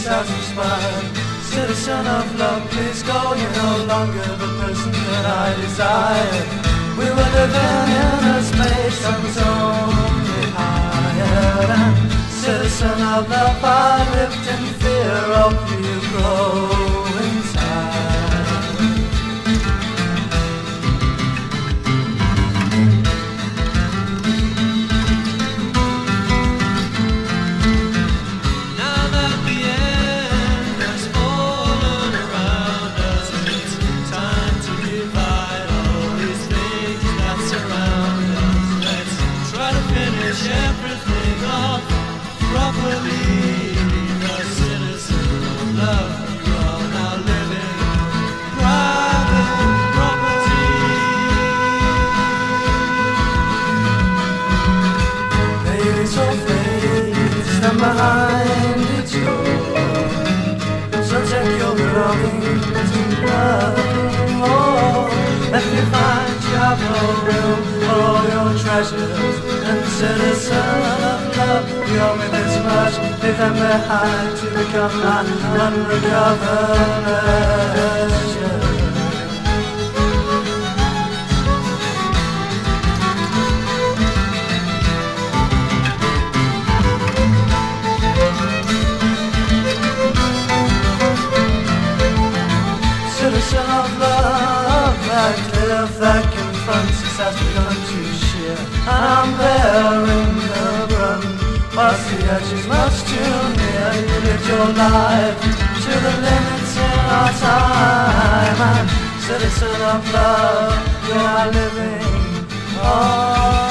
has expired. Citizen of love, please go. You're no longer the person that I desire. We were living in a space that was only higher. And citizen of love, I lived in fear of you growing tired. Now that the end has fallen around us, it's time to divide all these things that surround us. Let's try to finish everything off properly. The citizen of love, you're now living private property. Baby, so fade, stand behind its door. So take your belongings and run. Oh, let me find you have no room for all your treasures. And citizen of love, you owe me this much. Leave them behind to become my unrecovered treasure. Citizen of love, that cliff that confronts us has begun to shear. And I'm bearing the brunt, whilst the edge is much too near. You lived your life to the limits in our time. And citizen of love, you are living on.